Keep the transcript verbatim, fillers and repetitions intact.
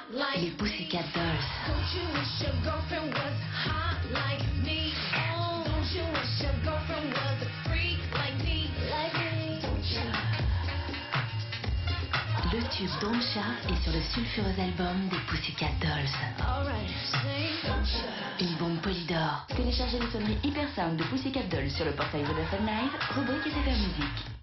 Les Pussycat Dolls. Le tube Don't Cha est sur le sulfureux album des Pussycat Dolls. Une bombe Polydor. Téléchargez les sonneries hyper sound de Pussycat Dolls sur le portail Vodafone Live, rubrique et Super Musique.